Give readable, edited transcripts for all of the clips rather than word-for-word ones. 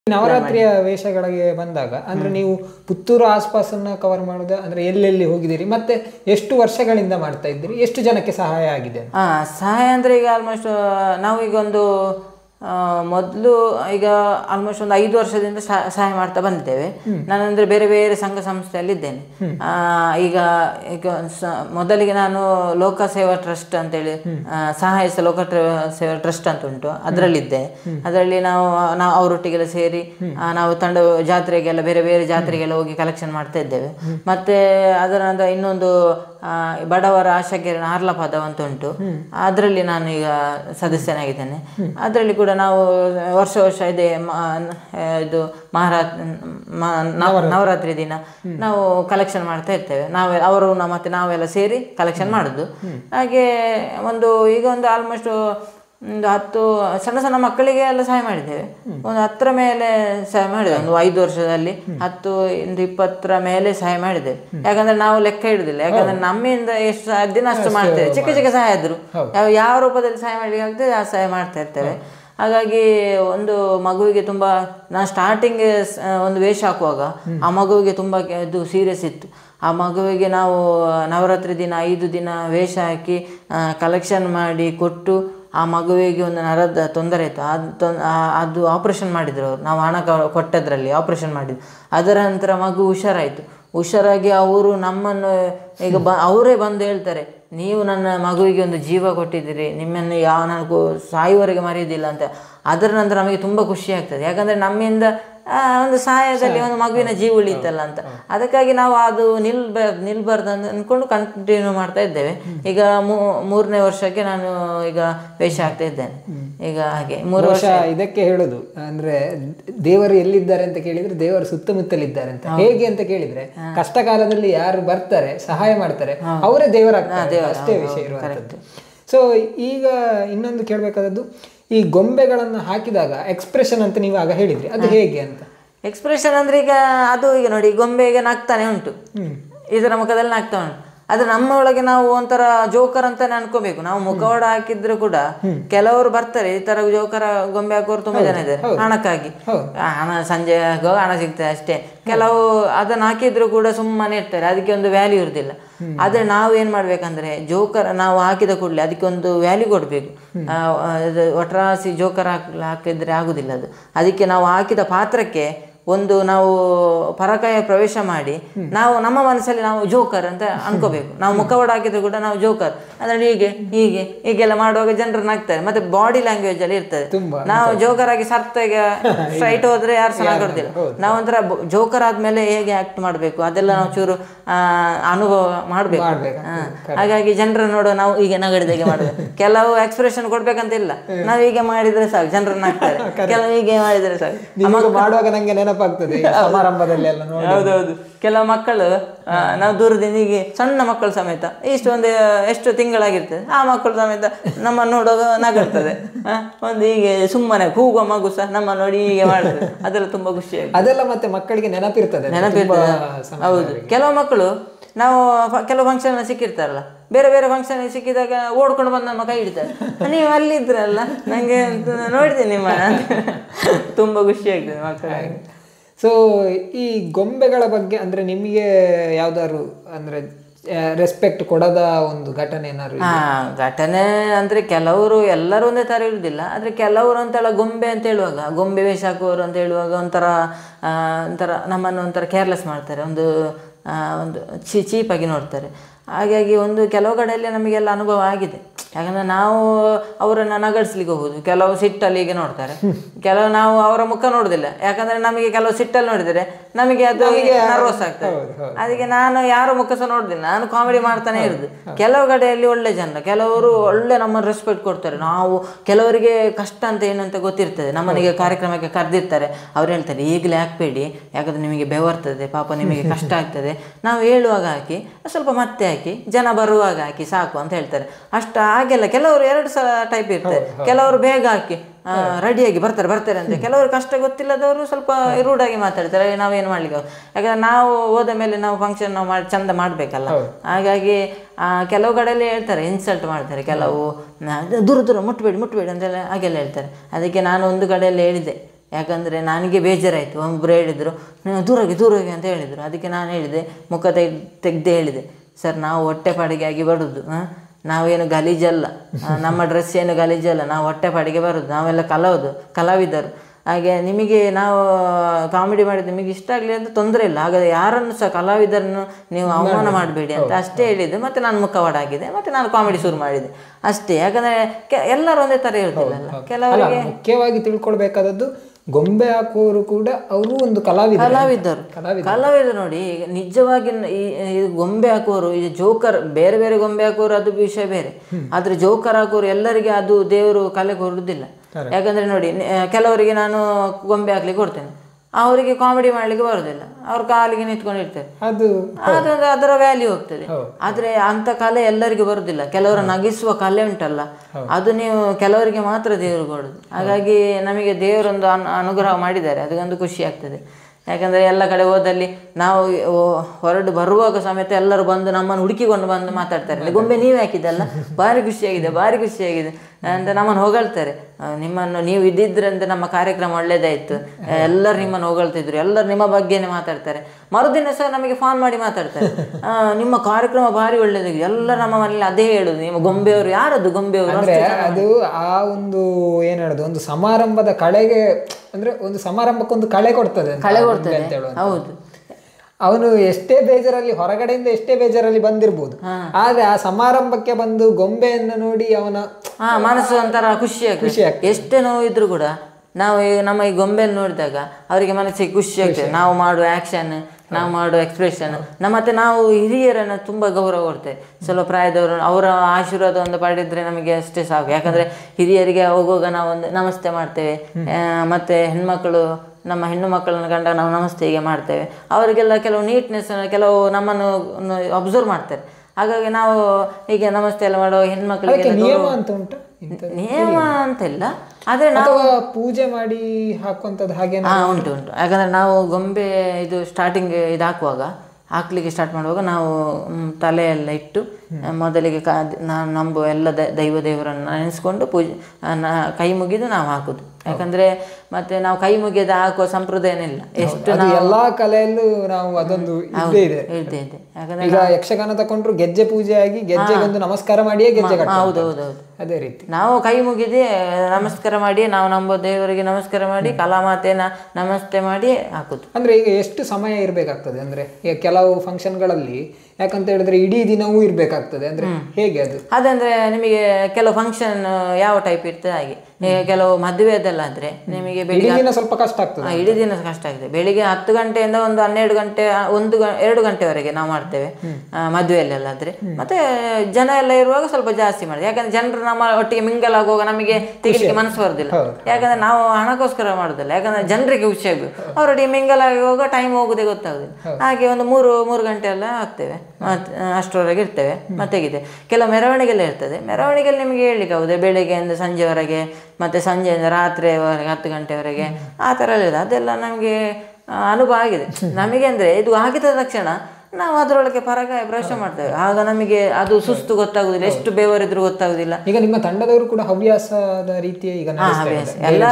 ನವರಾತ್ರಿಯ ವೇಷಗಳಿಗೆ ಬಂದಾಗ ಅಂದ್ರೆ ನೀವು ಪುತ್ತೂರು ಆಸ್ಪಾಸನ್ನ ಕವರ್ ಮಾಡೋದು ಅಂದ್ರೆ ಎಲ್ಲೆಲ್ಲಿ ಹೋಗಿದ್ದೀರಿ ಮತ್ತೆ ಎಷ್ಟು ವರ್ಷಗಳಿಂದ ಮಾಡ್ತಾ ಇದ್ದೀರಿ, ಎಷ್ಟು ಜನಕ್ಕೆ ಸಹಾಯ ಆಗಿದೆ? ಸಹಾಯ ಅಂದ್ರೆ ಈಗ ಆಲ್ಮೋಸ್ಟ್ ನಾವು ಈಗ ಒಂದು ಮೊದಲು ಈಗ ಆಲ್ಮೋಸ್ಟ್ ಒಂದು 5 ವರ್ಷದಿಂದ ಸಹಾಯ ಮಾಡ್ತಾ ಬಂದಿದ್ದೇವೆ. ನಾನಂದ್ರೆ ಬೇರೆ ಬೇರೆ ಸಂಘ ಸಂಸ್ಥೆಯಲ್ಲಿ ಇದ್ದೇನೆ. ಈಗ ಈಗ ಮೊದಲಿಗೆ ನಾನು ಲೋಕ ಸೇವಾ ಟ್ರಸ್ಟ್ ಅಂತೇಳಿ ಸಹಾಯಿಸ ಲೋಕ ಸೇವಾ ಟ್ರಸ್ಟ್ ಅಂತ ಉಂಟು, ಅದರಲ್ಲಿದ್ದೆ. ಅದರಲ್ಲಿ ನಾವು ಅವರೊಟ್ಟಿಗೆಲ್ಲ ಸೇರಿ ನಾವು ಜಾತ್ರೆಗೆಲ್ಲ ಬೇರೆ ಬೇರೆ ಜಾತ್ರೆಗೆಲ್ಲ ಹೋಗಿ ಕಲೆಕ್ಷನ್ ಮಾಡ್ತಾ ಇದ್ದೇವೆ. ಮತ್ತೆ ಅದರ ನಂತರ ಇನ್ನೊಂದು ಬಡವರ ಆಶಾಕಿರಣ ಹಾರ್ಲಪದ ಅಂತ ಉಂಟು, ಅದರಲ್ಲಿ ನಾನು ಈಗ ಸದಸ್ಯನಾಗಿದ್ದೇನೆ. ಅದರಲ್ಲಿ ಕೂಡ ನಾವು ವರ್ಷ ಇದೆ ಇದು ನವರಾತ್ರಿ ದಿನ ನಾವು ಕಲೆಕ್ಷನ್ ಮಾಡ್ತಾ ಇರ್ತೇವೆ. ಅವರು ಮತ್ತೆ ನಾವೆಲ್ಲ ಸೇರಿ ಕಲೆಕ್ಷನ್ ಮಾಡುದು. ಹಾಗೆ ಈಗ ಒಂದು ಆಲ್ಮೋಸ್ಟ್ ಒಂದು 10 ಸಣ್ಣ ಸಣ್ಣ ಮಕ್ಕಳಿಗೆ ಎಲ್ಲ ಸಹಾಯ ಮಾಡಿದ್ದೇವೆ. ಒಂದು 10ರ ಮೇಲೆ ಸಹಾಯ ಮಾಡಿದ್ದೇವೆ. ಒಂದು 5 ವರ್ಷದಲ್ಲಿ 10 20ರ ಮೇಲೆ ಸಹಾಯ ಮಾಡಿದ್ದೇವೆ. ಯಾಕಂದ್ರೆ ನಾವು ಲೆಕ್ಕ ಇಡುದಿಲ್ಲ, ಯಾಕಂದ್ರೆ ನಮ್ಮಿಂದ ಎಷ್ಟು ಸಾಧ್ಯ ಅಷ್ಟು ಮಾಡ್ತೇವೆ. ಚಿಕ್ಕ ಚಿಕ್ಕ ಸಹಾಯ ಆದ್ರು ಯಾವ ರೂಪದಲ್ಲಿ ಸಹಾಯ ಮಾಡ್ಲಿಕ್ಕೆ ಆಗ್ತದೆ ಆ ಸಹಾಯ ಮಾಡ್ತಾ ಇರ್ತೇವೆ. ಹಾಗಾಗಿ ಒಂದು ಮಗುವಿಗೆ ತುಂಬ ನಾನು ಸ್ಟಾರ್ಟಿಂಗ್ ಒಂದು ವೇಷ ಹಾಕುವಾಗ ಆ ಮಗುವಿಗೆ ತುಂಬ ಇದು ಸೀರಿಯಸ್ ಇತ್ತು. ಆ ಮಗುವಿಗೆ ನಾವು ನವರಾತ್ರಿ ದಿನ 5 ದಿನ ವೇಷ ಹಾಕಿ ಕಲೆಕ್ಷನ್ ಮಾಡಿ ಕೊಟ್ಟು ಆ ಮಗುವಿಗೆ ಒಂದು ನರದ ತೊಂದರೆ ಇತ್ತು. ಅದು ಆಪ್ರೇಷನ್ ಮಾಡಿದ್ರು ಅವರು. ನಾವು ಹಣ ಕೊಟ್ಟದ್ರಲ್ಲಿ ಆಪ್ರೇಷನ್ ಮಾಡಿದ್ರು. ಅದರ ನಂತರ ಮಗು ಹುಷಾರಾಗಿ ಅವರು ನಮ್ಮನ್ನು ಈಗ ಅವರೇ ಬಂದು ಹೇಳ್ತಾರೆ, ನೀವು ನನ್ನ ಮಗುವಿಗೆ ಒಂದು ಜೀವ ಕೊಟ್ಟಿದ್ದೀರಿ, ನಿಮ್ಮನ್ನು ನನಗೂ ಸಾಯುವವರೆಗೆ ಮರೆಯೋದಿಲ್ಲ ಅಂತ. ಅದರ ನಂತರ ನಮಗೆ ತುಂಬ ಖುಷಿ ಆಗ್ತದೆ. ಯಾಕಂದರೆ ನಮ್ಮಿಂದ ಒಂದು ಸಹಾಯದಲ್ಲಿ ಒಂದು ಮಗುವಿನ ಜೀವ ಉಳಿತಲ್ಲ ಅಂತ. ಅದಕ್ಕಾಗಿ ನಾವು ಅದು ನಿಲ್ಬಾರ್ದು ಅಂತ ಅಂದ್ಕೊಂಡು ಕಂಟಿನ್ಯೂ ಮಾಡ್ತಾ ಇದ್ದೇವೆ. ಈಗ 3ನೇ ವರ್ಷಕ್ಕೆ ನಾನು ಈಗ ವೇಷ ಆಗ್ತಾ ಇದ್ದೇನೆ. ಈಗ ಹಾಗೆ 3 ವರ್ಷ. ಇದಕ್ಕೆ ಹೇಳುದು ಅಂದ್ರೆ ದೇವರು ಎಲ್ಲಿದ್ದಾರೆ ಅಂತ ಕೇಳಿದ್ರೆ ದೇವರು ಸುತ್ತಮುತ್ತಲಿದ್ದಾರೆ ಅಂತ. ಹೇಗೆ ಅಂತ ಕೇಳಿದ್ರೆ ಕಷ್ಟ ಕಾಲದಲ್ಲಿ ಯಾರು ಬರ್ತಾರೆ ಸಹಾಯ ಮಾಡ್ತಾರೆ ಅವರೇ ದೇವರಾಗ್ತಾರೆ, ಅಷ್ಟೇ ವಿಷಯ ಇರುವಂತದ್ದು. ಸೊ ಈಗ ಇನ್ನೊಂದು ಕೇಳಬೇಕಾದದ್ದು, ಈ ಗೊಂಬೆಗಳನ್ನು ಹಾಕಿದಾಗ ಎಕ್ಸ್ಪ್ರೆಷನ್ ಅಂತ ನೀವು ಆಗ ಹೇಳಿದ್ರಿ, ಅದು ಹೇಗೆ ಅಂತ? ಎಕ್ಸ್ಪ್ರೆಷನ್ ಅಂದ್ರೆ ಈಗ ನೋಡಿ ಗೊಂಬೆಗೆ ನಗ್ತಾನೆ ಉಂಟು, ಇದರ ಮುಖದಲ್ಲಿ ನಗ್ತಾ ಉಂಟು. ಅದು ನಮ್ಮ ಒಳಗೆ ನಾವು ಒಂಥರ ಜೋಕರ್ ಅಂತಾನೆ ಅನ್ಕೋಬೇಕು. ನಾವು ಮುಖವಾಡ ಹಾಕಿದ್ರು ಕೂಡ ಕೆಲವರು ಬರ್ತಾರೆ, ಈ ತರ ಜೋಕರ ಗೊಂಬೆ ಹಾಕೋರು ತುಂಬಾ ಜನ ಇದ್ದಾರೆ. ಹಣಕ್ಕಾಗಿ ಸಂಜೆ ಹಣ ಸಿಗ್ತದೆ ಅಷ್ಟೇ. ಕೆಲವು ಅದನ್ನ ಹಾಕಿದ್ರು ಕೂಡ ಸುಮ್ಮನೆ ಇರ್ತಾರೆ, ಅದಕ್ಕೆ ಒಂದು ವ್ಯಾಲ್ಯೂ ಇರುದಿಲ್ಲ. ಆದ್ರೆ ನಾವು ಏನ್ ಮಾಡ್ಬೇಕಂದ್ರೆ ಜೋಕರ್ ನಾವು ಹಾಕಿದ ಕೂಡಲೇ ಅದಕ್ಕೆ ಒಂದು ವ್ಯಾಲ್ಯೂ ಕೊಡ್ಬೇಕು. ಒಟ್ರಾಸಿ ಜೋಕರ್ ಹಾಕಿದ್ರೆ ಆಗುದಿಲ್ಲ ಅದು. ಅದಕ್ಕೆ ನಾವು ಹಾಕಿದ ಪಾತ್ರಕ್ಕೆ ಒಂದು ನಾವು ಪರಕಾಯ ಪ್ರವೇಶ ಮಾಡಿ ನಾವು ನಮ್ಮ ಮನಸ್ಸಲ್ಲಿ ನಾವು ಜೋಕರ್ ಅಂತ ಅನ್ಕೋಬೇಕು. ನಾವು ಮುಖವಾಡ ಹಾಕಿದ್ರು ಕೂಡ ನಾವು ಜೋಕರ್ ಅಂದ್ರೆ ಹೀಗೆಲ್ಲ ಮಾಡುವಾಗ ಜನರು ನಗ್ತಾರೆ. ಮತ್ತೆ ಬಾಡಿ ಲ್ಯಾಂಗ್ವೇಜ್ ಅಲ್ಲಿ ಇರ್ತದೆ. ನಾವು ಜೋಕರ್ ಆಗಿ ಸರ್ತಾಗ ಸ್ಟ್ರೈಟ್ ಹೋದ್ರೆ ಯಾರು ಸಹ ನಗೋದಿಲ್ಲ. ನಾವು ಒಂಥರ ಜೋಕರ್ ಆದ್ಮೇಲೆ ಹೇಗೆ ಆಕ್ಟ್ ಮಾಡ್ಬೇಕು ಅದೆಲ್ಲ ನಾವು ಚೂರು ಅನುಭವ ಮಾಡ್ಬೇಕು. ಹಾಗಾಗಿ ಜನರ ನೋಡುವ ನಾವು ಈಗ ನಗಡಿದಾಗೆ ಮಾಡ್ಬೇಕು. ಕೆಲವು ಎಕ್ಸ್ಪ್ರೆಷನ್ ಕೊಡ್ಬೇಕಂತ ಇಲ್ಲ, ನಾವ್ ಹೀಗೆ ಮಾಡಿದ್ರೆ ಸಾಕು ಜನರು ನಗ್ತಾರೆ. ಕೆಲವು ಹೀಗೆ ಮಾಡಿದ್ರೆ ಸಾಕು. ಮಾಡುವಾಗ ನಂಗೆ ನೆನಪಾಗ್ತದೆ ಸಮಾರಂಭದಲ್ಲಿ ಎಲ್ಲ. ಹೌದೌದು, ಕೆಲವು ಮಕ್ಕಳು ನಾವು ದೂರದಿಂದ ಹೀಗೆ ಸಣ್ಣ ಮಕ್ಕಳು ಸಮೇತ ಎಷ್ಟು ತಿಂಗಳಾಗಿರ್ತದೆ ಆ ಮಕ್ಕಳು ಸಮೇತ ನಮ್ಮ ನೋಡುವಾಗ ನಗರ್ತದೆ. ಒಂದು ಹೀಗೆ ಸುಮ್ಮನೆ ಕೂಗುವ ಮಗು ಸಹ ನಮ್ಮ ನೋಡಿ ಹೀಗೆ ಮಾಡ್ತದೆ. ಅದೆಲ್ಲ ತುಂಬಾ ಖುಷಿ ಆಗುತ್ತೆ. ಅದೆಲ್ಲ ಮತ್ತೆ ಮಕ್ಕಳಿಗೆ ನೆನಪಿರ್ತದೆ. ಹೌದು, ಕೆಲವು ಮಕ್ಕಳು ನಾವು ಕೆಲವು ಫಂಕ್ಷನ್ ಸಿಕ್ಕಿರ್ತಾರಲ್ಲ, ಬೇರೆ ಬೇರೆ ಫಂಕ್ಷನ್ ಸಿಕ್ಕಿದಾಗ ಓಡ್ಕೊಂಡು ಬಂದು ನಮ್ಮ ಕೈ ಹಿಡಿತಾರೆ, ನೀವು ಅಲ್ಲಿದ್ರಲ್ಲ ನಂಗೆ ನೋಡಿದೆ ನಿಮ್ಮ. ತುಂಬಾ ಖುಷಿ ಆಗ್ತದೆ ಮಕ್ಕಳಿಗೆ. ಸೊ ಈ ಗೊಂಬೆಗಳ ಬಗ್ಗೆ ಅಂದ್ರೆ ನಿಮಗೆ ಯಾವ್ದಾದ್ರು ಅಂದ್ರೆ ರೆಸ್ಪೆಕ್ಟ್ ಕೊಡದ ಒಂದು ಘಟನೆ ಏನಾದ್ರು? ಘಟನೆ ಅಂದ್ರೆ ಕೆಲವರು ಎಲ್ಲರೂ ಒಂದೇ ತರ ಇರುವುದಿಲ್ಲ. ಆದ್ರೆ ಕೆಲವರು ಅಂತೇಳ ಗೊಂಬೆ ಅಂತ ಹೇಳುವಾಗ, ಗೊಂಬೆ ವೇಷ ಹಾಕುವವರು ಅಂತ ಹೇಳುವಾಗ ಒಂಥರ ನಮ್ಮನ್ನು ಒಂಥರ ಕೇರ್ಲೆಸ್ ಮಾಡ್ತಾರೆ, ಒಂದು ಚೀಪಾಗಿ ನೋಡ್ತಾರೆ. ಹಾಗಾಗಿ ಕೆಲವು ಕಡೆಯಲ್ಲಿ ನಮಗೆಲ್ಲ ಅನುಭವ ಆಗಿದೆ. ಯಾಕಂದ್ರೆ ನಾವು ಅವರನ್ನು ನಗಡಿಸ್ಲಿಕ್ಕೆ ಹೋಗುದು, ಕೆಲವು ಸಿಟ್ಟಲ್ಲಿ ಹೀಗೆ ನೋಡ್ತಾರೆ, ಕೆಲವು ನಾವು ಅವರ ಮುಖ ನೋಡುದಿಲ್ಲ. ಯಾಕಂದ್ರೆ ನಮಗೆ ಕೆಲವು ಸಿಟ್ಟಲ್ಲಿ ನೋಡಿದರೆ ನಮಗೆ ಅದು ನರ್ವಸ್ ಆಗ್ತದೆ. ಅದಕ್ಕೆ ನಾನು ಯಾರ ಮುಖ ಸಹ ನೋಡುದಿಲ್ಲ, ನಾನು ಕಾಮಿಡಿ ಮಾಡ್ತಾನೆ ಇರುದು. ಕೆಲವು ಕಡೆಯಲ್ಲಿ ಒಳ್ಳೆ ಜನ, ಕೆಲವರು ಒಳ್ಳೆ ನಮ್ಮನ್ನು ರೆಸ್ಪೆಕ್ಟ್ ಕೊಡ್ತಾರೆ. ನಾವು ಕೆಲವರಿಗೆ ಕಷ್ಟ ಅಂತ ಏನಂತ ಗೊತ್ತಿರ್ತದೆ, ನಮ್ಮನಿಗೆ ಕಾರ್ಯಕ್ರಮಕ್ಕೆ ಕರೆದಿರ್ತಾರೆ, ಅವ್ರು ಹೇಳ್ತಾರೆ ಈಗಲೇ ಹಾಕ್ಬೇಡಿ, ಯಾಕಂದ್ರೆ ನಿಮಗೆ ಬೆವರ್ತದೆ, ಪಾಪ ನಿಮಗೆ ಕಷ್ಟ ಆಗ್ತದೆ, ನಾವು ಹೇಳುವಾಗ ಹಾಕಿ ಸ್ವಲ್ಪ ಮತ್ತೆ ಹಾಕಿ ಜನ ಬರುವಾಗ ಹಾಕಿ ಸಾಕು ಅಂತ ಹೇಳ್ತಾರೆ. ಹಾಗೆಲ್ಲ ಕೆಲವರು 2 ಸಲ ಟೈಪ್ ಇರ್ತಾರೆ. ಕೆಲವರು ಬೇಗ ಹಾಕಿ ರೆಡಿಯಾಗಿ ಬರ್ತಾರೆ ಅಂತ. ಕೆಲವರು ಕಷ್ಟ ಗೊತ್ತಿಲ್ಲದವರು ಸ್ವಲ್ಪ ರೂಢಾಗಿ ಮಾತಾಡ್ತಾರೆ, ನಾವೇನು ಮಾಡ್ಲಿಕ್ಕೆ. ಯಾಕಂದ್ರೆ ನಾವು ಹೋದ ಮೇಲೆ ನಾವು ಫಂಕ್ಷನ್ ನಾವು ಚಂದ ಮಾಡ್ಬೇಕಲ್ಲ. ಹಾಗಾಗಿ ಕೆಲವು ಕಡೆಯಲ್ಲಿ ಹೇಳ್ತಾರೆ, ಇನ್ಸಲ್ಟ್ ಮಾಡ್ತಾರೆ, ಕೆಲವು ದೂರ ಮುಟ್ಬೇಡಿ ಅಂತೆಲ್ಲ ಹಾಗೆಲ್ಲ ಹೇಳ್ತಾರೆ. ಅದಕ್ಕೆ ನಾನು ಒಂದು ಕಡೆಯಲ್ಲಿ ಹೇಳಿದೆ, ಯಾಕಂದರೆ ನನಗೆ ಬೇಜಾರಾಯಿತು. ಒಬ್ಬರು ಹೇಳಿದರು ದೂರೋಗಿ ದೂರೋಗಿ ಅಂತ ಹೇಳಿದರು. ಅದಕ್ಕೆ ನಾನು ಹೇಳಿದೆ, ಮುಖ ತೆಗೆದೇ ಹೇಳಿದೆ, ಸರ್ ನಾವು ಹೊಟ್ಟೆಪಾಡಿಗೆ ಆಗಿ ಬರೋದು, ನಾವೇನು ಗಲೀಜಲ್ಲ, ನಮ್ಮ ಡ್ರೆಸ್ ಏನು ಗಲೀಜಲ್ಲ, ನಾವು ಹೊಟ್ಟೆಪಾಡಿಗೆ ಬರೋದು, ನಾವೆಲ್ಲ ಕಲಾವಿದರು. ಹಾಗೆ ನಿಮಗೆ ನಾವು ಕಾಮಿಡಿ ಮಾಡಿದ್ದು ನಿಮಗೆ ಇಷ್ಟ ಆಗಲಿ ಅಂತ ತೊಂದರೆ ಇಲ್ಲ, ಹಾಗಾದರೆ ಯಾರನ್ನು ಸಹ ಕಲಾವಿದರನ್ನು ನೀವು ಅವಮಾನ ಮಾಡಬೇಡಿ ಅಂತ ಅಷ್ಟೇ ಹೇಳಿದ್ದು. ಮತ್ತು ನಾನು ಮುಖವಾಡಾಗಿದೆ, ಮತ್ತು ನಾನು ಕಾಮಿಡಿ ಶುರು ಮಾಡಿದೆ ಅಷ್ಟೇ. ಯಾಕಂದರೆ ಎಲ್ಲರೂ ಒಂದೇ ಥರ ಇರೋದಿಲ್ಲಲ್ಲ. ಕೆಲವರಿಗೆ ಮುಖ್ಯವಾಗಿ ತಿಳ್ಕೊಳ್ಬೇಕಾದದ್ದು, ಗೊಂಬೆ ಹಾಕುವವರು ಕೂಡ ಅವರು ಒಂದು ಕಲಾವಿದರು ನೋಡಿ. ಈಗ ನಿಜವಾಗಿ ಈ ಗೊಂಬೆ ಹಾಕುವವರು, ಈ ಜೋಕರ್, ಬೇರೆ ಬೇರೆ ಗೊಂಬೆ ಹಾಕುವವರು ಅದು ವಿಷಯ ಬೇರೆ. ಆದರೆ ಜೋಕರ್ ಹಾಕುವವರು ಎಲ್ಲರಿಗೆ ಅದು ದೇವರು ಕಲೆಗೆ ಹೊರಡುದಿಲ್ಲ. ಯಾಕಂದರೆ ನೋಡಿ, ಕೆಲವರಿಗೆ ನಾನು ಗೊಂಬೆ ಹಾಕ್ಲಿಕ್ಕೆ ಕೊಡ್ತೇನೆ, ಅವರಿಗೆ ಕಾಮಿಡಿ ಮಾಡ್ಲಿಕ್ಕೆ ಬರೋದಿಲ್ಲ, ಅವ್ರ ಕಾಲಿಗೆ ನಿಂತ್ಕೊಂಡಿರ್ತಾರೆ, ಅದೊಂದು ಅದರ ವ್ಯಾಲ್ಯೂ ಹೋಗ್ತದೆ. ಆದರೆ ಅಂಥ ಕಲೆ ಎಲ್ಲರಿಗೂ ಬರೋದಿಲ್ಲ. ಕೆಲವರು ನಗಿಸುವ ಕಲೆ ಉಂಟಲ್ಲ, ಅದು ನೀವು ಕೆಲವರಿಗೆ ಮಾತ್ರ ದೇವರು ಕೊಡೋದು. ಹಾಗಾಗಿ ನಮಗೆ ದೇವರೊಂದು ಅನುಗ್ರಹ ಮಾಡಿದ್ದಾರೆ, ಅದಕ್ಕೊಂದು ಖುಷಿ ಆಗ್ತದೆ. ಯಾಕಂದರೆ ಎಲ್ಲ ಕಡೆ ಹೋದಲ್ಲಿ ನಾವು ಹೊರಡು ಬರುವಾಗ ಸಮೇತ ಎಲ್ಲರೂ ಬಂದು ನಮ್ಮನ್ನು ಹುಡುಕಿಕೊಂಡು ಬಂದು ಮಾತಾಡ್ತಾರೆ, ಗೊಂಬೆ ನೀವೇ ಹಾಕಿದ್ದಲ್ಲ, ಭಾರಿ ಖುಷಿಯಾಗಿದೆ ಅಂತ ನಮ್ಮನ್ನು ಹೊಗಳ್ತಾರೆ. ನಿಮ್ಮನ್ನು ನೀವು ಇದ್ದಿದ್ರಂತೆ ನಮ್ಮ ಕಾರ್ಯಕ್ರಮ ಒಳ್ಳೇದಾಯಿತು, ಎಲ್ಲರೂ ನಿಮ್ಮನ್ನು ಹೊಗಳ್ತಿದ್ರು, ಎಲ್ಲರೂ ನಿಮ್ಮ ಬಗ್ಗೆನೇ ಮಾತಾಡ್ತಾರೆ. ಮರುದಿನ ಸಹ ನಮಗೆ ಫೋನ್ ಮಾಡಿ ಮಾತಾಡ್ತಾರೆ, ನಿಮ್ಮ ಕಾರ್ಯಕ್ರಮ ಭಾರಿ ಒಳ್ಳೇದಾಗಿದೆ, ಎಲ್ಲ ನಮ್ಮ ಮನೇಲಿ ಅದೇ ಹೇಳೋದು, ನಿಮ್ಮ ಗೊಂಬೆಯವರು ಯಾರದು ಗೊಂಬೆಯವರು. ಅದು ಆ ಒಂದು ಏನು ಹೇಳೋದು, ಒಂದು ಸಮಾರಂಭದ ಕಳೆಗೆ, ಅಂದ್ರೆ ಒಂದು ಸಮಾರಂಭಕ್ಕೊಂದು ಕಳೆ ಕೊಡ್ತದೆ. ಹೌದು, ಅವನು ಎಷ್ಟೇ ಬೇಜಾರಲ್ಲಿ, ಹೊರಗಡೆಯಿಂದ ಎಷ್ಟೇ ಬೇಜಾರಲ್ಲಿ ಬಂದಿರ್ಬೋದು, ಆದ್ರೆ ಆ ಸಮಾರಂಭಕ್ಕೆ ಬಂದು ಗೊಂಬೆಯನ್ನು ನೋಡಿ ಅವನ ಮನಸ್ಸು ಒಂಥರ ಖುಷಿ ಆಗ್ತದೆ. ಎಷ್ಟೇ ನೋವು ಇದ್ರು ಕೂಡ ನಾವು ನಮ್ಮ ಈ ಗೊಂಬೆಯನ್ನು ನೋಡಿದಾಗ ಅವರಿಗೆ ಮನಸ್ಸಿಗೆ ಖುಷಿ ಆಗ್ತದೆ. ನಾವು ಮಾಡುವ ಆ್ಯಕ್ಷನ್, ನಾವು ಮಾಡುವ ಎಕ್ಸ್ಪ್ರೆಷನ್, ಮತ್ತು ನಾವು ಹಿರಿಯರನ್ನು ತುಂಬ ಗೌರವ ಕೊಡ್ತೇವೆ. ಸ್ವಲ್ಪ ಪ್ರಾಯದವರು, ಅವರ ಆಶೀರ್ವಾದ ಒಂದು ಪಡೆದ್ರೆ ನಮಗೆ ಅಷ್ಟೇ ಸಾಕು. ಯಾಕಂದರೆ ಹಿರಿಯರಿಗೆ ಹೋಗುವಾಗ ನಾವು ಒಂದು ನಮಸ್ತೆ ಮಾಡ್ತೇವೆ, ಮತ್ತು ಹೆಣ್ಮಕ್ಳು, ನಮ್ಮ ಹೆಣ್ಣು ಮಕ್ಕಳನ್ನು ಕಂಡಾಗ ನಾವು ನಮಸ್ತೆ ಹೀಗೆ ಮಾಡ್ತೇವೆ. ಅವರಿಗೆಲ್ಲ ಕೆಲವು ನೀಟ್ನೆಸ್, ಕೆಲವು ನಮ್ಮನ್ನು ಅಬ್ಸರ್ವ್ ಮಾಡ್ತಾರೆ. ಹಾಗಾಗಿ ನಾವು ಹೀಗೆ ನಮಸ್ತೆ ಎಲ್ಲ ಮಾಡೋ ಹೆಣ್ಮಕ್ಳಿಗೆ ನಿಯಮ ಅಂತ ಉಂಟು, ನಿಯಮ ಅಂತಿಲ್ಲ, ಆದರೆ ನಾವು ಪೂಜೆ ಮಾಡಿ ಹಾಕುವಂಥದ್ದು ಹಾಗೆ ಉಂಟು. ಯಾಕಂದರೆ ನಾವು ಗೊಂಬೆ ಇದು ಸ್ಟಾರ್ಟಿಂಗ್ ಇದು ಹಾಕ್ಲಿಕ್ಕೆ ಸ್ಟಾರ್ಟ್ ಮಾಡುವಾಗ ನಾವು ತಲೆಯೆಲ್ಲ ಇಟ್ಟು ಮೊದಲಿಗೆ ನಾವು ನಂಬುವ ಎಲ್ಲ ದೇವರನ್ನು ನೆನೆಸ್ಕೊಂಡು ಕೈ ಮುಗಿದು ನಾವು ಹಾಕೋದು. ಯಾಕಂದರೆ ಮತ್ತೆ ನಾವು ಕೈ ಮುಗಿಯದ ಹಾಕುವ ಸಂಪ್ರದಾಯನಿಲ್ಲ. ಎಷ್ಟು ಎಲ್ಲ ಕಲೆಯಲ್ಲೂ ನಾವು ಅದೊಂದು ಇದೆ. ಯಾಕಂದ್ರೆ ಈಗ ಯಕ್ಷಗಾನ ತಕೊಂಡ್ರು ಗೆಜ್ಜೆ ಪೂಜೆ ಆಗಿ ಗೆಜ್ಜೆಗೊಂದು ನಮಸ್ಕಾರ ಮಾಡಿಯೇ ಗೆಜ್ಜೆ ಕಟ್ತಾರೆ. ಹೌದೌದು, ಅದೇ ರೀತಿ ನಾವು ಕೈ ಮುಗಿದೇ ನಮಸ್ಕಾರ ಮಾಡಿ, ನಾವು ನಂಬೋ ದೇವರಿಗೆ ನಮಸ್ಕಾರ ಮಾಡಿ, ಕಲಾಮಾತೆನ ನಮಸ್ತೆ ಮಾಡಿ ಹಾಕುದು. ಅಂದ್ರೆ ಈಗ ಎಷ್ಟು ಸಮಯ ಇರ್ಬೇಕಾಗ್ತದೆ? ಅಂದ್ರೆ ಈಗ ಕೆಲವು ಫಂಕ್ಷನ್ಗಳಲ್ಲಿ ಯಾಕಂತ ಹೇಳಿದ್ರೆ ಇಡೀ ದಿನವೂ ಇರ್ಬೇಕಾಗ್ತದೆ, ಅಂದ್ರೆ ಹೇಗೆ ಅದು? ಅದಂದ್ರೆ ನಿಮಗೆ ಕೆಲವು ಫಂಕ್ಷನ್ ಯಾವ ಟೈಪ್ ಇರ್ತದೆ ಹಾಗೆ. ಕೆಲವು ಮದುವೆದೆಲ್ಲ ಆದ್ರೆ ನಿಮಗೆ ಬೆಳಿಗ್ಗೆ ಸ್ವಲ್ಪ ಕಷ್ಟ ಆಗ್ತದೆ, ಇಡೀ ದಿನ ಕಷ್ಟ ಆಗಿದೆ. ಬೆಳಿಗ್ಗೆ 10 ಗಂಟೆಯಿಂದ ಒಂದು 12 ಗಂಟೆ, 2 ಗಂಟೆವರೆಗೆ ನಾವು ಮಾಡ್ತೇವೆ ಮದುವೆಯಲ್ಲೆಲ್ಲ ಆದ್ರೆ. ಮತ್ತೆ ಜನ ಎಲ್ಲ ಇರುವಾಗ ಸ್ವಲ್ಪ ಜಾಸ್ತಿ ಮಾಡಿದೆ. ಯಾಕಂದ್ರೆ ಜನರು ನಮ್ಮ ಒಟ್ಟಿಗೆ ಮಿಂಗಲ್ ಆಗುವಾಗ ನಮಗೆ ತೆಗಿಲಿಕ್ಕೆ ಮನಸ್ಸು ಬರೋದಿಲ್ಲ. ಯಾಕಂದ್ರೆ ನಾವು ಹಣಕ್ಕೋಸ್ಕರ ಮಾಡೋದಿಲ್ಲ, ಯಾಕಂದ್ರೆ ಜನರಿಗೆ ಖುಷಿ ಆಗ್ಬೇಕು. ಅವರೊಟ್ಟಿಗೆ ಮಿಂಗಲ್ ಆಗುವಾಗ ಟೈಮ್ ಹೋಗುದೇ ಗೊತ್ತಾಗುದಿಲ್ಲ. ಹಾಗೆ ಒಂದು 3 ಗಂಟೆ ಎಲ್ಲ ಆಗ್ತೇವೆ, ಅಷ್ಟರವರೆಗೆ ಇರ್ತೇವೆ. ಮತ್ತೆಗಿದೆ ಕೆಲವು ಮೆರವಣಿಗೆಲ್ಲ ಇರ್ತದೆ. ಮೆರವಣಿಗೆಯಲ್ಲಿ ನಿಮಗೆ ಹೇಳಲಿಕ್ಕೆ ಆಗುದೇ, ಬೆಳಿಗ್ಗೆಯಿಂದ ಸಂಜೆವರೆಗೆ, ಮತ್ತು ಸಂಜೆಯಿಂದ ರಾತ್ರಿವರೆಗೆ 10 ಗಂಟೆವರೆಗೆ ಆ ಥರ ಎಲ್ಲ ಇದೆ. ಅದೆಲ್ಲ ನಮಗೆ ಅನುಭವ ಆಗಿದೆ ನಮಗೆ. ಅಂದರೆ ಇದು ಆಗಿದ ತಕ್ಷಣ ನಾವು ಅದರೊಳಗೆ ಪ್ರವೇಶ ಮಾಡ್ತೇವೆ. ಆಗ ನಮಗೆ ಅದು ಸುಸ್ತು ಗೊತ್ತಾಗುದಿಲ್ಲ, ಎಷ್ಟು ಬೇವರಿದ್ರು ಗೊತ್ತಾಗುದಿಲ್ಲ. ಈಗ ನಿಮ್ಮ ತಂಡದವರು ಕೂಡ ಹವ್ಯಾಸದ ರೀತಿಯ ಈಗ ಎಲ್ಲ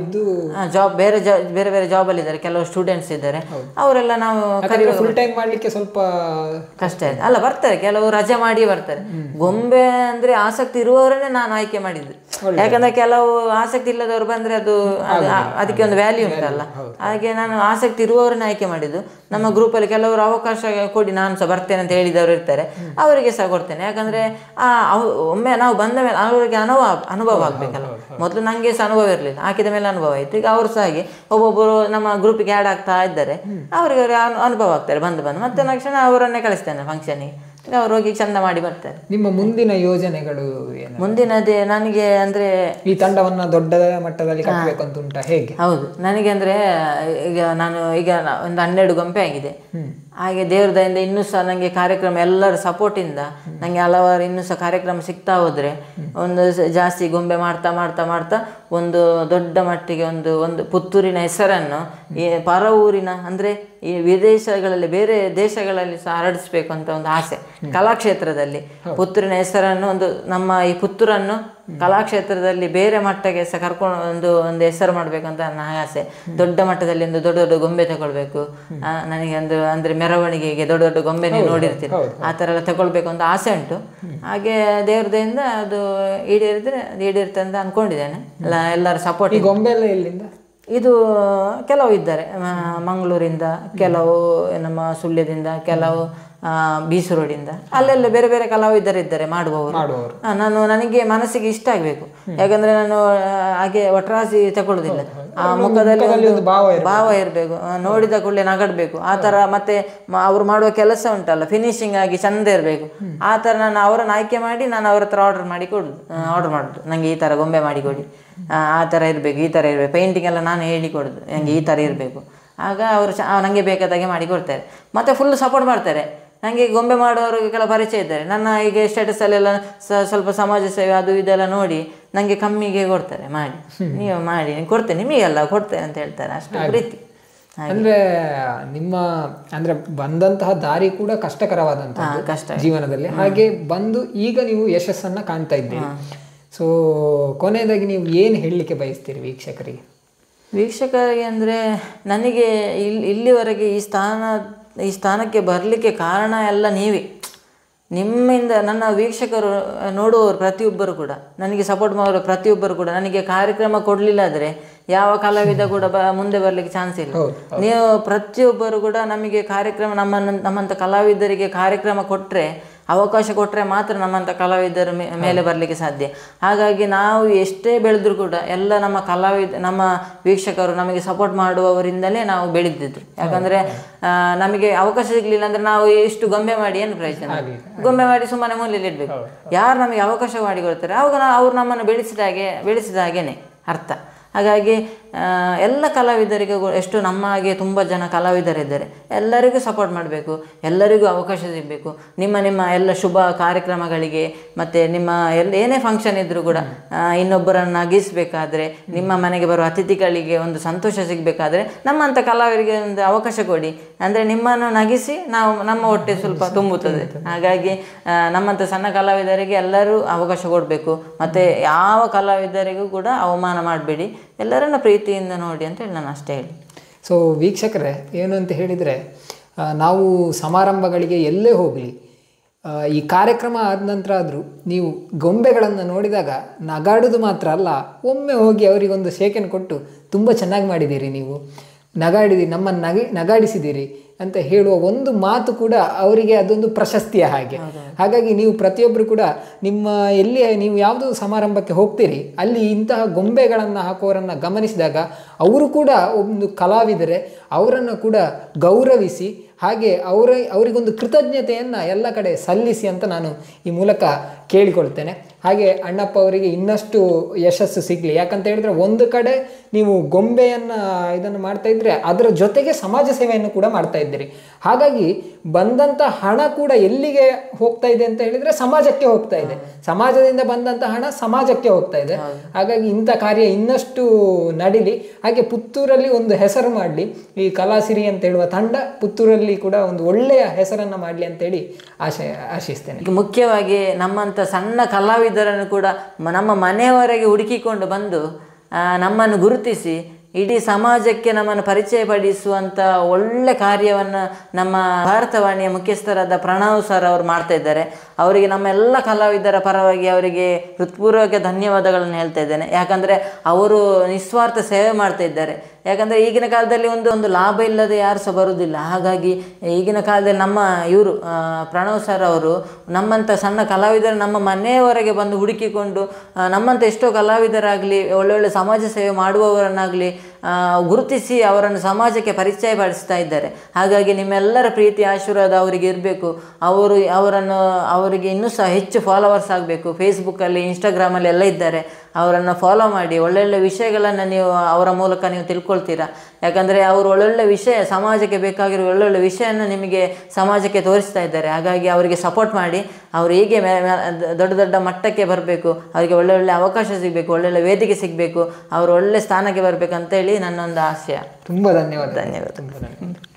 ಜಾಬ್ ಬೇರೆ ಬೇರೆ ಜಾಬ್ ಅಲ್ಲಿ ಇದ್ದಾರೆ, ಕೆಲವು ಸ್ಟೂಡೆಂಟ್ಸ್ ಇದ್ದಾರೆ. ಅವರೆಲ್ಲ ನಾವು ಫುಲ್ ಟೈಮ್ ಮಾಡ್ಲಿಕ್ಕೆ ಸ್ವಲ್ಪ ಕಷ್ಟ ಇದೆ ಅಲ್ಲ, ಬರ್ತಾರೆ, ಕೆಲವು ರಜೆ ಮಾಡಿ ಬರ್ತಾರೆ. ಗೊಂಬೆ ಅಂದ್ರೆ ಆಸಕ್ತಿ ಇರುವವರನ್ನೇ ನಾನು ಆಯ್ಕೆ ಮಾಡಿದ್ದು. ಯಾಕಂದ್ರೆ ಕೆಲವು ಆಸಕ್ತಿ ಇಲ್ಲದವ್ರು ಬಂದ್ರೆ ಅದಕ್ಕೆ ಒಂದು ವ್ಯಾಲ್ಯೂ ಉಂಟಲ್ಲ. ಹಾಗೆ ನಾನು ಆಸಕ್ತಿ ಇರುವವರನ್ನ ಆಯ್ಕೆ ಮಾಡಿದ್ದು. ನಮ್ಮ ಗ್ರೂಪಲ್ಲಿ ಕೆಲವರು ಅವಕಾಶ ಕೊಡಿ ನಾನು ಸಹ ಬರ್ತೇನೆ ಅಂತ ಹೇಳಿದವರು ಇರ್ತಾರೆ, ಅವರಿಗೆ ಸಹ ಕೊಡ್ತೇನೆ. ಯಾಕಂದ್ರೆ ಒಮ್ಮೆ ನಾವು ಬಂದ ಮೇಲೆ ಅವರಿಗೆ ಅನುಭವ ಆಗ್ಬೇಕಲ್ಲ. ಮೊದಲು ನನಗೆ ಸಹ ಅನುಭವ ಇರಲಿಲ್ಲ, ಹಾಕಿದ ಮೇಲೆ ಅನುಭವ ಆಯ್ತು. ಈಗ ಅವರು ಸಹ ಹಾಗೆ ಒಬ್ಬೊಬ್ಬರು ನಮ್ಮ ಗ್ರೂಪಿಗೆ ಆ್ಯಡ್ ಆಗ್ತಾ ಇದ್ದಾರೆ, ಅವರಿಗೆ ಅನುಭವ ಆಗ್ತಾರೆ. ಬಂದು ಮತ್ತೆ ತಕ್ಷಣ ಅವರನ್ನೇ ಕಳಿಸ್ತೇನೆ ಫಂಕ್ಷನಿಗೆ, ಅವರು ಹೋಗಿ ಚಂದ ಮಾಡಿ ಬರ್ತಾರೆ. ನಿಮ್ಮ ಮುಂದಿನ ಯೋಜನೆಗಳು ಏನು? ಮುಂದಿನದೇ ನನಗೆ ಅಂದ್ರೆ ಈ ತಂಡವನ್ನ ದೊಡ್ಡ ಮಟ್ಟದಲ್ಲಿ ಕಟ್ಟಬೇಕು ಅಂತ ಉಂಟಾ, ಹೇಗೆ? ಹೌದು, ನನಗೆ ಅಂದ್ರೆ ಈಗ ಒಂದು 12 ಗೊಂಬೆ ಆಗಿದೆ. ಹಾಗೆ ದೇವ್ರ ದಯಿಂದ ಇನ್ನೂ ಸಹ ನನಗೆ ಕಾರ್ಯಕ್ರಮ ಎಲ್ಲರ ಸಪೋರ್ಟಿಂದ ನನಗೆ ಹಲವಾರು ಇನ್ನೂ ಸಹ ಕಾರ್ಯಕ್ರಮ ಸಿಗ್ತಾ ಹೋದರೆ ಒಂದು ಜಾಸ್ತಿ ಗೊಂಬೆ ಮಾಡ್ತಾ ಮಾಡ್ತಾ ಮಾಡ್ತಾ ಒಂದು ದೊಡ್ಡ ಮಟ್ಟಿಗೆ ಒಂದು ಪುತ್ತೂರಿನ ಹೆಸರನ್ನು ಈ ಪರ ಊರಿನ ಅಂದರೆ ಈ ವಿದೇಶಗಳಲ್ಲಿ, ಬೇರೆ ದೇಶಗಳಲ್ಲಿ ಸಹ ಹರಡಿಸ್ಬೇಕು ಅಂತ ಒಂದು ಆಸೆ. ಕಲಾಕ್ಷೇತ್ರದಲ್ಲಿ ಪುತ್ತೂರಿನ ಹೆಸರನ್ನು, ನಮ್ಮ ಈ ಪುತ್ತೂರನ್ನು ಕಲಾಕ್ಷೇತ್ರದಲ್ಲಿ ಬೇರೆ ಮಟ್ಟಕ್ಕೆ ಸಹ ಕರ್ಕೊಂಡು ಒಂದು ಹೆಸರು ಮಾಡಬೇಕಂತ ನನ್ನ ಆಸೆ. ದೊಡ್ಡ ಮಟ್ಟದಲ್ಲಿ ಒಂದು ದೊಡ್ಡ ದೊಡ್ಡ ಗೊಂಬೆ ತಗೊಳ್ಬೇಕು. ನನಗೆ ಅಂದರೆ ಮೆರವಣಿಗೆಗೆ ದೊಡ್ಡ ದೊಡ್ಡ ಗೊಂಬೆ ನೀವು ನೋಡಿರ್ತೀರಿ, ಆ ಥರ ಎಲ್ಲ ತಗೊಳ್ಬೇಕು ಅಂತ ಆಸೆ ಉಂಟು. ಹಾಗೆ ದೇವ್ರದಿಂದ ಅದು ಈಡೇರಿದ್ರೆ ಅದು ಈಡೇರುತ್ತೆ ಅಂತ ಅಂದ್ಕೊಂಡಿದ್ದೇನೆ. ಎಲ್ಲರ ಸಪೋರ್ಟ್. ಈ ಗೊಂಬೆ ಎಲ್ಲ ಎಲ್ಲಿಂದ? ಇದು ಕೆಲವು ಇದ್ದಾರೆ ಮಂಗಳೂರಿಂದ, ಕೆಲವು ನಮ್ಮ ಸುಳ್ಯದಿಂದ, ಕೆಲವು ಬೀಸರೋಡಿಂದ, ಅಲ್ಲೆಲ್ಲ ಬೇರೆ ಬೇರೆ ಕಲಾವಿದರಿದ್ದಾರೆ ಮಾಡುವವರು. ನನಗೆ ಮನಸ್ಸಿಗೆ ಇಷ್ಟ ಆಗಬೇಕು. ಯಾಕಂದ್ರೆ ನಾನು ಹಾಗೆ ಒಟ್ರಾಸಿ ತಗೊಳ್ಳೋದಿಲ್ಲ. ಆ ಮುಖದಲ್ಲಿ ಒಂದು ಭಾವ ಇರಬೇಕು, ನೋಡಿದ ಕೂಡಲೇ ನಗಡ್ಬೇಕು ಆ ಥರ. ಮತ್ತೆ ಅವ್ರು ಮಾಡುವ ಕೆಲಸ ಉಂಟಲ್ಲ, ಫಿನಿಶಿಂಗ್ ಆಗಿ ಚಂದ ಇರಬೇಕು. ಆ ಥರ ನಾನು ಅವರನ್ನು ಆಯ್ಕೆ ಮಾಡಿ ನಾನು ಅವ್ರ ಹತ್ರ ಆರ್ಡರ್ ಮಾಡೋದು, ನನಗೆ ಈ ಥರ ಗೊಂಬೆ ಮಾಡಿಕೊಡಿ, ಆ ಥರ ಇರಬೇಕು, ಈ ಥರ ಇರಬೇಕು. ಪೇಂಟಿಂಗ್ ಎಲ್ಲ ನಾನು ಹೇಳಿಕೊಡೋದು, ನನಗೆ ಈ ಥರ ಇರಬೇಕು. ಆಗ ಅವರು ನನಗೆ ಬೇಕಾದಾಗೆ ಮಾಡಿಕೊಡ್ತಾರೆ. ಮತ್ತು ಫುಲ್ ಸಪೋರ್ಟ್ ಮಾಡ್ತಾರೆ. ನನಗೆ ಗೊಂಬೆ ಮಾಡುವವರಿಗೆ ಕೆಲವು ಪರಿಚಯ ಇದ್ದಾರೆ. ನನ್ನ ಈಗ ಸ್ಟೇಟಸಲ್ಲೆಲ್ಲ ಸ್ವಲ್ಪ ಸಮಾಜ ಸೇವೆ ಅದು ಇದೆಲ್ಲ ನೋಡಿ ನನಗೆ ಕಮ್ಮಿಗೆ ಕೊಡ್ತಾರೆ. ನೀವು ಮಾಡಿ ಕೊಡ್ತೇನೆ, ನಿಮಗೆಲ್ಲ ಕೊಡ್ತೇನೆ ಅಂತ ಹೇಳ್ತಾರೆ. ಅಷ್ಟು ಪ್ರೀತಿ. ಅಂದ್ರೆ ನಿಮ್ಮ ಅಂದ್ರೆ ಬಂದಂತಹ ದಾರಿ ಕೂಡ ಕಷ್ಟಕರವಾದಂತಹ ಜೀವನದಲ್ಲಿ, ಹಾಗೆ ಬಂದು ಈಗ ನೀವು ಯಶಸ್ಸನ್ನ ಕಾಣ್ತಾ ಇದ್ದೀರಿ. ಸೊ ಕೊನೆಯದಾಗಿ ನೀವು ಏನು ಹೇಳಲಿಕ್ಕೆ ಬಯಸ್ತೀರಿ ವೀಕ್ಷಕರಿಗೆ? ವೀಕ್ಷಕರಿಗೆ ಅಂದರೆ ನನಗೆ ಇಲ್ಲಿವರೆಗೆ ಈ ಸ್ಥಾನಕ್ಕೆ ಬರಲಿಕ್ಕೆ ಕಾರಣ ಎಲ್ಲ ನೀವೇ. ನಿಮ್ಮಿಂದ ನನ್ನ ವೀಕ್ಷಕರು ನೋಡುವವರು ಪ್ರತಿಯೊಬ್ಬರು ಕೂಡ, ನನಗೆ ಸಪೋರ್ಟ್ ಮಾಡೋರು ಪ್ರತಿಯೊಬ್ಬರು ಕೂಡ, ನನಗೆ ಕಾರ್ಯಕ್ರಮ ಕೊಡಲಿಲ್ಲ ಆದರೆ ಯಾವ ಕಲಾವಿದ ಕೂಡ ಮುಂದೆ ಬರಲಿಕ್ಕೆ ಚಾನ್ಸ್ ಇಲ್ಲ. ನೀವು ಪ್ರತಿಯೊಬ್ಬರು ಕೂಡ ನಮಗೆ ಕಾರ್ಯಕ್ರಮ, ನಮ್ಮಂಥ ಕಲಾವಿದರಿಗೆ ಕಾರ್ಯಕ್ರಮ ಕೊಟ್ಟರೆ, ಅವಕಾಶ ಕೊಟ್ಟರೆ ಮಾತ್ರ ನಮ್ಮಂಥ ಕಲಾವಿದರ ಮೇಲೆ ಬರಲಿಕ್ಕೆ ಸಾಧ್ಯ. ಹಾಗಾಗಿ ನಾವು ಎಷ್ಟೇ ಬೆಳೆದರೂ ಕೂಡ ಎಲ್ಲ ನಮ್ಮ ವೀಕ್ಷಕರು ನಮಗೆ ಸಪೋರ್ಟ್ ಮಾಡುವವರಿಂದಲೇ ನಾವು ಬೆಳೆದಿದ್ದು. ಯಾಕಂದರೆ ನಮಗೆ ಅವಕಾಶ ಸಿಗಲಿಲ್ಲ ಅಂದರೆ ನಾವು ಎಷ್ಟು ಗೊಂಬೆ ಮಾಡಿ ಏನು ಪ್ರಯೋಜನ? ಗೊಂಬೆ ಮಾಡಿ ಸುಮ್ಮನೆ ಮೂಲೆಯಲ್ಲಿ ಇಡಬೇಕು. ಯಾರು ನಮಗೆ ಅವಕಾಶ ಮಾಡಿಕೊಡ್ತಾರೆ ಆವಾಗ ಅವ್ರು ನಮ್ಮನ್ನು ಬೆಳೆಸಿದ ಹಾಗೇನೆ ಅರ್ಥ. ಹಾಗಾಗಿ ಎಲ್ಲ ಕಲಾವಿದರಿಗೂ ಎಷ್ಟು ನಮ್ಮ ಹಾಗೆ ತುಂಬ ಜನ ಕಲಾವಿದರಿದ್ದಾರೆ, ಎಲ್ಲರಿಗೂ ಸಪೋರ್ಟ್ ಮಾಡಬೇಕು, ಎಲ್ಲರಿಗೂ ಅವಕಾಶ ಸಿಗಬೇಕು. ನಿಮ್ಮ ಎಲ್ಲ ಶುಭ ಕಾರ್ಯಕ್ರಮಗಳಿಗೆ ಮತ್ತು ನಿಮ್ಮ ಏನೇ ಫಂಕ್ಷನ್ ಇದ್ದರೂ ಕೂಡ ಇನ್ನೊಬ್ಬರನ್ನು ನಗಿಸಬೇಕಾದ್ರೆ, ನಿಮ್ಮ ಮನೆಗೆ ಬರುವ ಅತಿಥಿಗಳಿಗೆ ಒಂದು ಸಂತೋಷ ಸಿಗಬೇಕಾದ್ರೆ ನಮ್ಮಂಥ ಕಲಾವಿದರಿಗೆ ಒಂದು ಅವಕಾಶ ಕೊಡಿ. ಅಂದರೆ ನಿಮ್ಮನ್ನು ನಗಿಸಿ ನಮ್ಮ ಹೊಟ್ಟೆ ಸ್ವಲ್ಪ ತುಂಬುತ್ತದೆ. ಹಾಗಾಗಿ ನಮ್ಮಂಥ ಸಣ್ಣ ಕಲಾವಿದರಿಗೆ ಎಲ್ಲರೂ ಅವಕಾಶ ಕೊಡಬೇಕು. ಮತ್ತು ಯಾವ ಕಲಾವಿದರಿಗೂ ಕೂಡ ಅವಮಾನ ಮಾಡಬೇಡಿ, ಎಲ್ಲರನ್ನ ಪ್ರೀತಿಯಿಂದ ನೋಡಿ ಅಂತ ಹೇಳಿ ನಾನು ಅಷ್ಟೇ ಹೇಳಿ. ಸೊ ವೀಕ್ಷಕರೇ, ಏನು ಅಂತ ಹೇಳಿದರೆ, ನಾವು ಸಮಾರಂಭಗಳಿಗೆ ಎಲ್ಲೇ ಹೋಗಲಿ, ಈ ಕಾರ್ಯಕ್ರಮ ಆದ ನಂತರ ಆದರೂ ನೀವು ಗೊಂಬೆಗಳನ್ನು ನೋಡಿದಾಗ ನಗಾಡೋದು ಮಾತ್ರ ಅಲ್ಲ, ಒಮ್ಮೆ ಹೋಗಿ ಅವರಿಗೊಂದು ಶೇಕನ್ನು ಕೊಟ್ಟು ತುಂಬ ಚೆನ್ನಾಗಿ ಮಾಡಿದ್ದೀರಿ, ನೀವು ನಮ್ಮನ್ನು ನಗಾಡಿಸಿದ್ದೀರಿ ಅಂತ ಹೇಳುವ ಒಂದು ಮಾತು ಕೂಡ ಅವರಿಗೆ ಅದೊಂದು ಪ್ರಶಸ್ತಿಯ ಹಾಗೆ. ಹಾಗಾಗಿ ನೀವು ಪ್ರತಿಯೊಬ್ಬರು ಕೂಡ ನೀವು ಯಾವುದು ಸಮಾರಂಭಕ್ಕೆ ಹೋಗ್ತೀರಿ ಅಲ್ಲಿ ಇಂತಹ ಗೊಂಬೆಗಳನ್ನು ಹಾಕುವವರನ್ನು ಗಮನಿಸಿದಾಗ ಅವರು ಕೂಡ ಒಂದು ಕಲಾವಿದರೆ, ಅವರನ್ನು ಕೂಡ ಗೌರವಿಸಿ, ಹಾಗೆ ಅವರಿಗೊಂದು ಕೃತಜ್ಞತೆಯನ್ನು ಎಲ್ಲ ಕಡೆ ಸಲ್ಲಿಸಿ ಅಂತ ನಾನು ಈ ಮೂಲಕ ಕೇಳಿಕೊಳ್ತೇನೆ. ಹಾಗೆ ಅಣ್ಣಪ್ಪ ಅವರಿಗೆ ಇನ್ನಷ್ಟು ಯಶಸ್ಸು ಸಿಗಲಿ. ಯಾಕಂತ ಹೇಳಿದ್ರೆ, ಒಂದು ಕಡೆ ನೀವು ಇದನ್ನು ಮಾಡ್ತಾ ಇದ್ರೆ ಅದರ ಜೊತೆಗೆ ಸಮಾಜ ಸೇವೆಯನ್ನು ಕೂಡ ಮಾಡ್ತಾ ಇದ್ದೀರಿ. ಹಾಗಾಗಿ ಬಂದಂಥ ಹಣ ಕೂಡ ಎಲ್ಲಿಗೆ ಹೋಗ್ತಾ ಇದೆ ಅಂತ ಹೇಳಿದ್ರೆ ಸಮಾಜಕ್ಕೆ ಹೋಗ್ತಾ ಇದೆ. ಸಮಾಜದಿಂದ ಬಂದಂಥ ಹಣ ಸಮಾಜಕ್ಕೆ ಹೋಗ್ತಾ ಇದೆ. ಹಾಗಾಗಿ ಇಂಥ ಕಾರ್ಯ ಇನ್ನಷ್ಟು ನಡೀಲಿ. ಹಾಗೆ ಪುತ್ತೂರಲ್ಲಿ ಒಂದು ಹೆಸರು ಮಾಡಲಿ, ಈ ಕಲಾಸಿರಿ ಅಂತ ಹೇಳುವ ತಂಡ ಪುತ್ತೂರಲ್ಲಿ ಕೂಡ ಒಂದು ಒಳ್ಳೆಯ ಹೆಸರನ್ನು ಮಾಡಲಿ ಅಂತೇಳಿ ಆಶಿಸ್ತೇನೆ. ಮುಖ್ಯವಾಗಿ ನಮ್ಮಂಥ ಸಣ್ಣ ಕಲಾವಿದರನ್ನು ಕೂಡ ನಮ್ಮ ಮನೆಯವರೆಗೆ ಹುಡುಕಿಕೊಂಡು ಬಂದು ನಮ್ಮನ್ನು ಗುರುತಿಸಿ ಇಡೀ ಸಮಾಜಕ್ಕೆ ನಮ್ಮನ್ನು ಪರಿಚಯಪಡಿಸುವಂಥ ಒಳ್ಳೆ ಕಾರ್ಯವನ್ನು ನಮ್ಮ ಭಾರತವಾಣಿಯ ಮುಖ್ಯಸ್ಥರಾದ ಪ್ರಣವ್ ಸರ್ ಅವರು ಮಾಡ್ತಾ ಇದ್ದಾರೆ. ಅವರಿಗೆ ನಮ್ಮೆಲ್ಲ ಕಲಾವಿದರ ಪರವಾಗಿ ಅವರಿಗೆ ಹೃತ್ಪೂರ್ವಕ ಧನ್ಯವಾದಗಳನ್ನು ಹೇಳ್ತಾ ಇದ್ದೇನೆ. ಯಾಕಂದರೆ ಅವರು ನಿಸ್ವಾರ್ಥ ಸೇವೆ ಮಾಡ್ತಾ ಇದ್ದಾರೆ. ಯಾಕಂದರೆ ಈಗಿನ ಕಾಲದಲ್ಲಿ ಒಂದು ಲಾಭ ಇಲ್ಲದೆ ಯಾರು ಸಹ ಬರುವುದಿಲ್ಲ. ಹಾಗಾಗಿ ಈಗಿನ ಕಾಲದಲ್ಲಿ ಇವರು ಪ್ರಣವ್ ಸರ್ ಅವರು ನಮ್ಮಂಥ ಸಣ್ಣ ಕಲಾವಿದರು ನಮ್ಮ ಮನೆಯವರೆಗೆ ಬಂದು ಹುಡುಕಿಕೊಂಡು ನಮ್ಮಂಥ ಎಷ್ಟೋ ಕಲಾವಿದರಾಗಲಿ ಒಳ್ಳೊಳ್ಳೆ ಸಮಾಜ ಸೇವೆ ಮಾಡುವವರನ್ನಾಗಲಿ ಗುರುತಿಸಿ ಅವರನ್ನು ಸಮಾಜಕ್ಕೆ ಪರಿಚಯಪಡಿಸ್ತಾ ಇದ್ದಾರೆ. ಹಾಗಾಗಿ ನಿಮ್ಮೆಲ್ಲರ ಪ್ರೀತಿ ಆಶೀರ್ವಾದ ಅವರಿಗೆ ಇರಬೇಕು. ಅವರಿಗೆ ಇನ್ನೂ ಸಹ ಹೆಚ್ಚು ಫಾಲೋವರ್ಸ್ ಆಗಬೇಕು. ಫೇಸ್ಬುಕ್ಕಲ್ಲಿ, ಇನ್ಸ್ಟಾಗ್ರಾಮಲ್ಲಿ ಎಲ್ಲ ಇದ್ದಾರೆ. ಅವರನ್ನು ಫಾಲೋ ಮಾಡಿ ಒಳ್ಳೊಳ್ಳೆ ವಿಷಯಗಳನ್ನು ನೀವು ಅವರ ಮೂಲಕ ನೀವು ತಿಳ್ಕೊಳ್ತೀರಾ. ಯಾಕಂದರೆ ಅವರು ಒಳ್ಳೊಳ್ಳೆ ವಿಷಯ, ಸಮಾಜಕ್ಕೆ ಬೇಕಾಗಿರೋ ಒಳ್ಳೊಳ್ಳೆ ವಿಷಯವನ್ನು ನಿಮಗೆ ಸಮಾಜಕ್ಕೆ ತೋರಿಸ್ತಾ ಇದ್ದಾರೆ. ಹಾಗಾಗಿ ಅವರಿಗೆ ಸಪೋರ್ಟ್ ಮಾಡಿ, ಅವರು ಹೀಗೆ ದೊಡ್ಡ ದೊಡ್ಡ ಮಟ್ಟಕ್ಕೆ ಬರಬೇಕು, ಅವರಿಗೆ ಒಳ್ಳೊಳ್ಳೆ ಅವಕಾಶ ಸಿಗಬೇಕು, ಒಳ್ಳೊಳ್ಳೆ ವೇದಿಕೆ ಸಿಗಬೇಕು, ಅವರು ಒಳ್ಳೆ ಸ್ಥಾನಕ್ಕೆ ಬರಬೇಕಂತೇಳಿ ನನ್ನೊಂದು ಆಶಯ. ತುಂಬ ಧನ್ಯವಾದ.